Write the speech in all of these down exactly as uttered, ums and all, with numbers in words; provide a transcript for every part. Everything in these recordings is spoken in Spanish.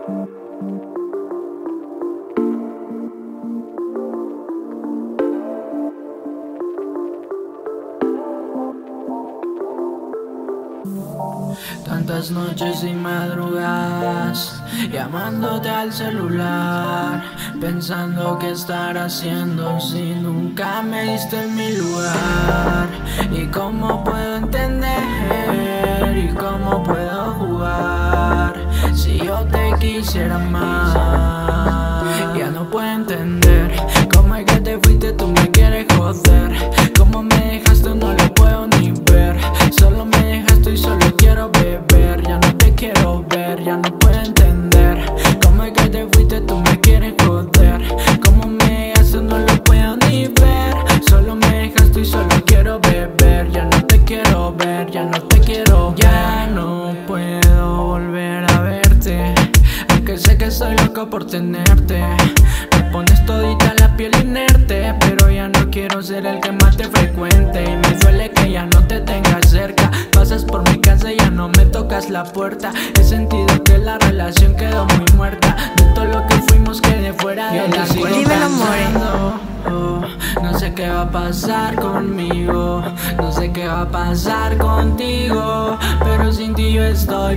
Tantas noches y madrugadas llamándote al celular, pensando qué estar haciendo si nunca me diste en mi lugar. Y cómo puedo entender y cómo puedo jugar si yo te quisiera más. Ya no puedo entender cómo es que te fuiste, tú me quieres joder. Cómo me dejaste no lo puedo ni ver. Solo me dejaste y solo quiero beber. Ya no te quiero ver, ya no puedo entender cómo es que te fuiste, tú me quieres joder. Cómo me dejaste no lo puedo ni ver. Solo me dejaste y solo quiero beber. Ya no te quiero ver, ya no te quiero ver. Ya no puedo volver a verte, aunque sé que soy loco por tenerte. Me pones todita la piel inerte, pero ya no quiero ser el que más te frecuente. Y me duele que ya no te tengas cerca. Pasas por mi casa y ya no me tocas la puerta. He sentido que la relación quedó muy muerta. De todo lo que fuimos quedé fuera de la cuenta. Dímelo, more. Oh, no sé qué va a pasar conmigo, no sé qué va a pasar contigo, pero sin ti yo estoy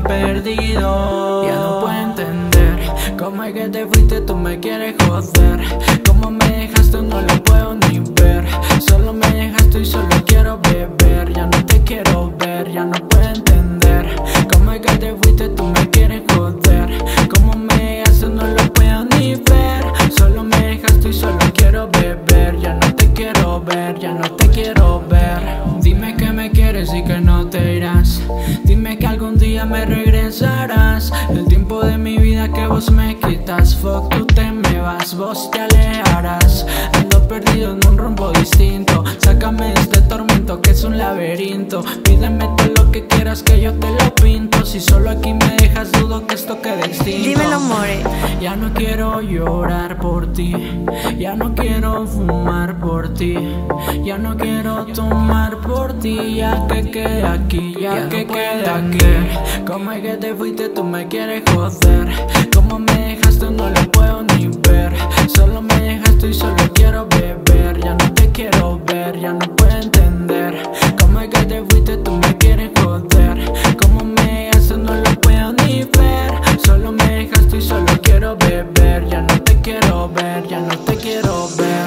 perdido. Ya no puedo entender cómo es que te fuiste, tú me quieres joder. Cómo me dejaste no lo puedo ni ver. Solo me dejaste y solo quiero beber. Ya no te quiero ver, ya no puedo entender cómo es que te fuiste, tú me quieres joder. Cómo me dejaste no lo puedo ni ver. Solo me dejaste y solo quiero beber. Ya no te quiero ver, ya no te quiero ver. Dime que me quieres y que no te irás. Dime que algún día me regresarás. El tiempo de mi vida que vos me quitas. Fuck, tú te me vas, vos te alejarás. Ando perdido en un rumbo distinto. Sácame de este tormento que es un laberinto. Pídeme todo lo que quieras que yo te lo pinto. Si solo aquí me dejas dudo que esto quede extinto. Dímelo, more. Ya no quiero llorar por ti, ya no quiero fumar por ti, ya no quiero tomar por ti. Ya que queda aquí, ya, ya que no queda aquí. Cómo es que te fuiste, tú me quieres joder. Cómo me dejaste no lo puedo ni ver. Solo me dejaste y solo quiero beber. Ya no te quiero ver, ya no puedo entender cómo es que te fuiste, tú me quieres joder. Cómo me dejaste no lo puedo ni ver. Solo me dejaste y solo quiero beber. Ya no te quiero ver, ya no te quiero ver.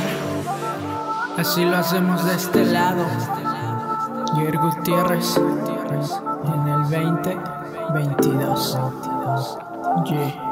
Así lo hacemos de este lado. Jair Gutiérrez en el veinte veintidós. Yeah.